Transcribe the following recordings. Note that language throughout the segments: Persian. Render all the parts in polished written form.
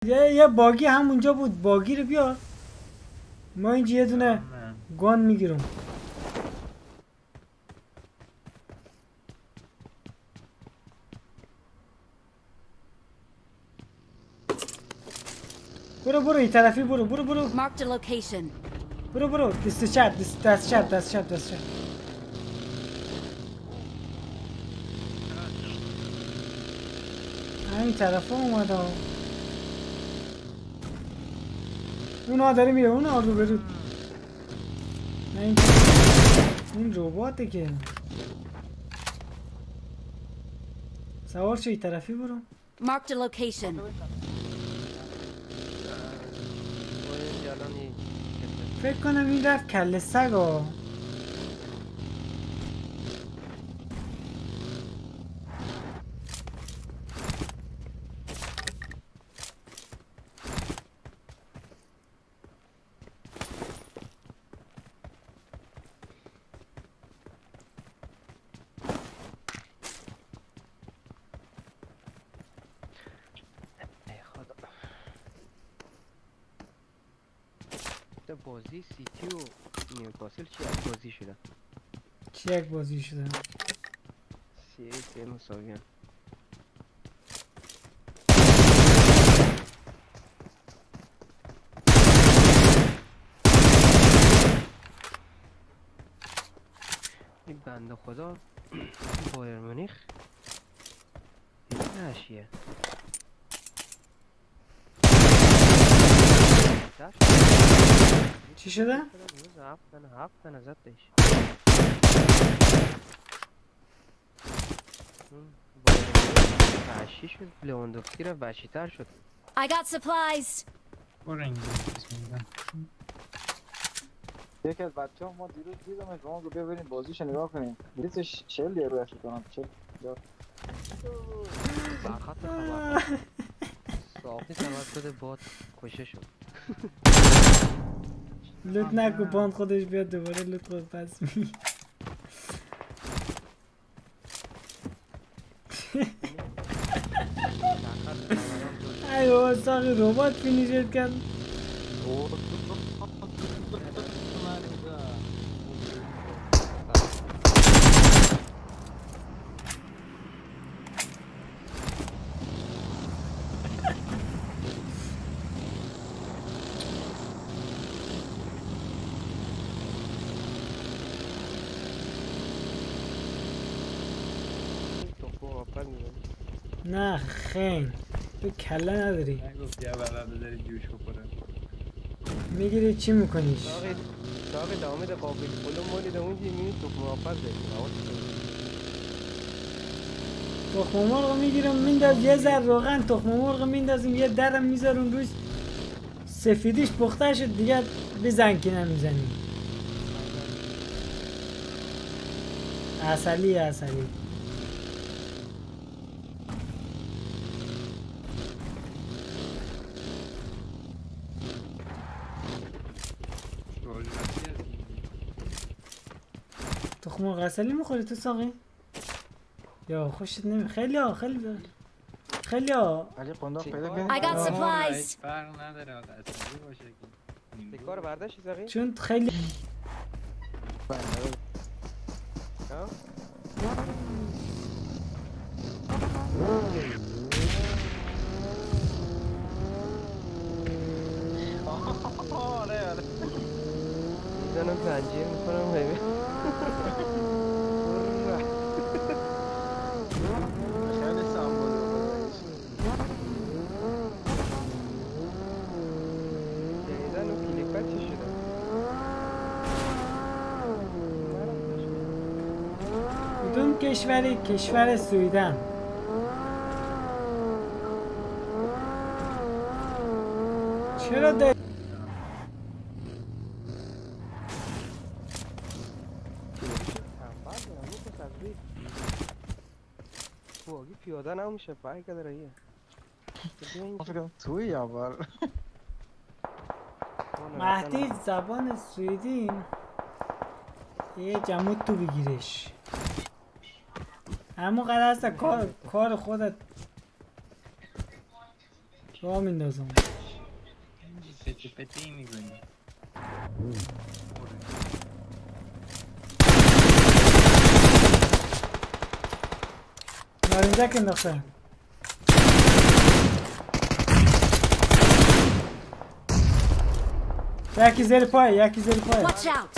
یه باگی هم اونجا بود، باگی رو بیار. ما اینجا یه دونه گان میگیرم. برو این طرفی برو. Marked a location. برو دست چپ. همین طرف ها اومده. اونا داره میره، اونا رو برود. نه این رباته که. سوار شو این طرفی برو. Marked a location. فکر کنم این رفت کله سگا. بازی سیتی و نیوکاسل چی یک بازی شده؟ چی یک بازی شده؟ 3-3 مساویه. این بنده خدا بایر مونیخ نشیه. چی شده؟ هفت تن ازت دیش وحشی شد. لواندوفسکی را وحشی تر شد. I got supplies. برو انگلیس بسم الله. یکی از بچه ها ما دیروز دیدم شما رو بیا بریم بازیش نگاه کنیم. بلیتش 40 یورو افت کنم. 40 برخط خبر صافی توسط باد کشه شد. لوت نکو باند خودش بیاد دوباره لوت خود پس می. ای بابا ساقی ربات فینیشت کرد. نه خین تو کله نداری. نگفتی اولا بذاری جوش بخوره. میگیری چی میکنیش؟ ساقی دامه ده قابل کلوم مالی ده اونجی میمی تخم آفز ده. تخم مرغ میگیرم مینداز یه ذر روغن تخم مرغ میندازیم یه درم میذارم روش سفیدیش پخته شد دیگه بزن که نمیزنیم. عسلی تخم مرغ عسلی میخوری تو ساقی؟ یا خوشت نمی خیلی ها علی قنداق پیدا کنیم. I got supplies. فرق نداره عسلی باشه که تکار برداشتی ساقی؟ چون خیلی آره میزنم زنجیر میکنم ببین. خیلی سمبولی جدیدن اون کلیپر چی شده؟ کدوم کشوری؟ کشور سویدن. چرا داری؟ واقعی پیاده نمیشه فرق داره یه. فکرم توی اول مهدی زبان سوئدی یه جمود تو بگیرش. همون قدر هست کار خودت راه میندازم. پتی پتی میکنی. نارنجک انداخته. یکی زیر پای، یکی زیر پای. Watch out!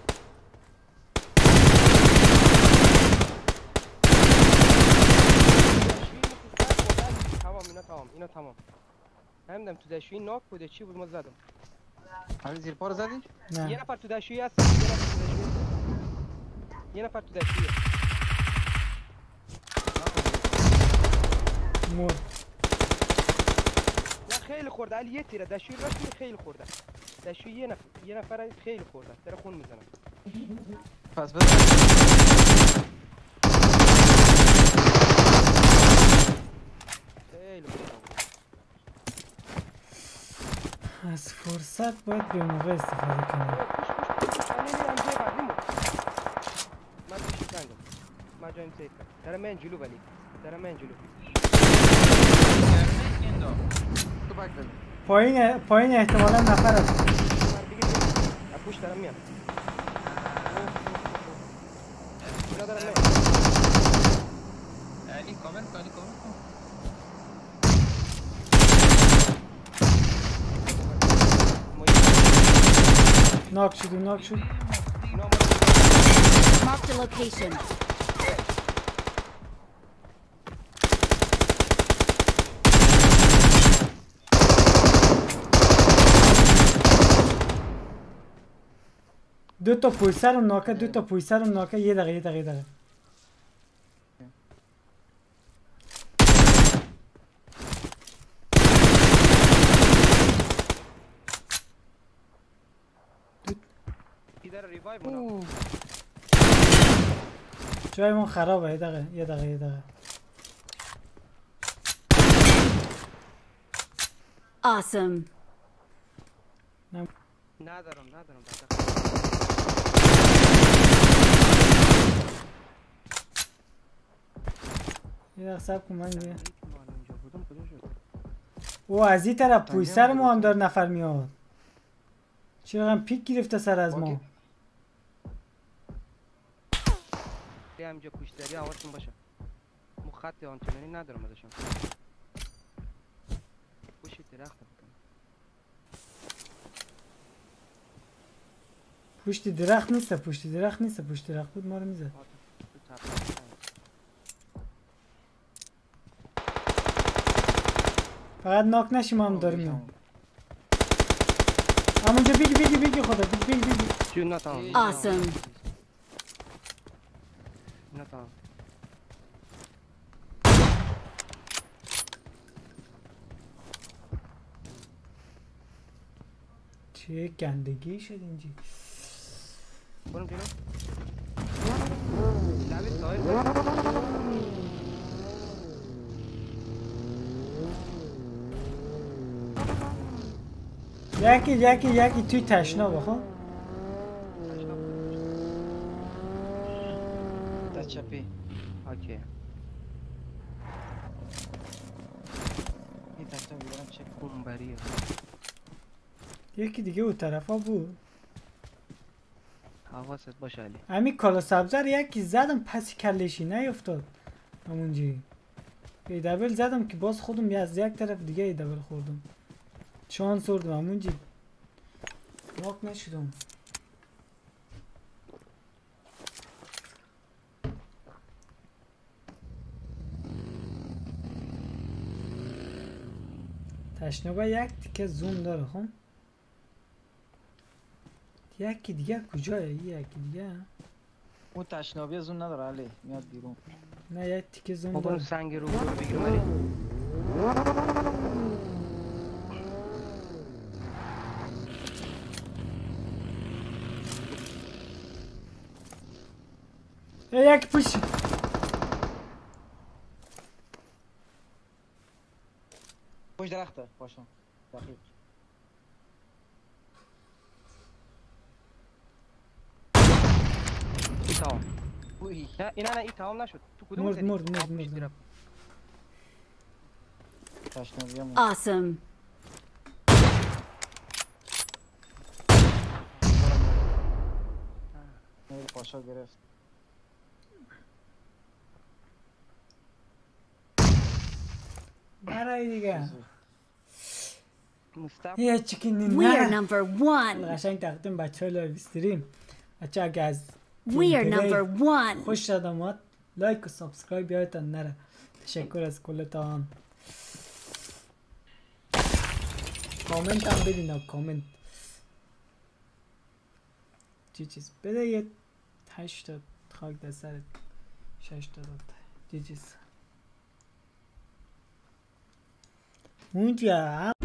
تمام اینا تمام. همدم تو دشویی ناک بوده چی بود ما زدم. علی زیر پا رو زدی؟ نه. یه نفر تو دشویی هست. یه نفر تو دشویی. مرد. نه خیلی خورده علی یه تیره دشویی راش خیلی خورده. دشویی یه نفر خیلی خورده. داره خون میزنه. پس بده. خیلی خورده. از فرصت باید به موقع استفاده کنیم. من جایم سیف کنم. در من جلو ولی. در من جلو. تو بک بده. پایین احتمالا نفر هست. پوش دارم میام. اینا دارم میام. علی کامل کن علی کامل کن. ناک شد ناک شد. Marked a location. دو تا پشت سر اون ناکه، دو تا پشت سر اون ناکه. یه دقیقه. ایدار ریوایو مونم. جایمون خرابه. یه دقیقه. Awesome. ندارم. یه دقیقه صبر کن من دیگه. او از این طرف پشت سر ما هم داره نفر میاد. چرا پیک گرفته سر از ما. یه همجا پشتری حواستون باشه. مو خط آنتنی ندارم ازشون. پشت درخت بکنم. پشت درخت نیست. پشت درخت بود ما رو میزد. فقط ناک نشیم هم داریم میام. همونجا بیگی خدا بیگی. جون نتام. Awesome. نتام. چه گندگی شد اینجا. برم جلو. لبی سایل. یکی توی تشنا بخوا. دست چپی. اوکی. این تشنا میبرم چک. بومبریه. یکی دیگه اون طرفا بود. حواست باشه علی. همین کالا سبزه رو یکی زدم پس کلشی نیفتاد. همونجی یه دبل زدم که باز خودم از یک طرف دیگه یه دبل خوردم. شانس آوردم همونجی واق نشدم. تشنابه یک تیکه زوم داره خب. یکی دیگه کجایه؟ یکی دیگه اون تشنابی زون نداره علی میاد بیرون. نه یک تیکه زوم ما برو داره. سنگ رو بگیرم علی. یک پوش. پشت درخته باشم. دقیق. این تمام. اوی. نه این تمام نشد. تو کدوم مرد زدی؟ مرد. تشنگی هم Awesome. پاشا گرفت. برای دیگه مصطفی یه چیکین We are نه number one. قشنگ تقدیم بچه ها لایو استریم. بچه اگه از We are number one. خوش شد آمد لایک و سابسکرایب یادتان نره. تشکر از کلتان. کامنت هم بدین. کامنت چیز بده یه 8 تا خاک در سرت 6 تا داد چیز اونجا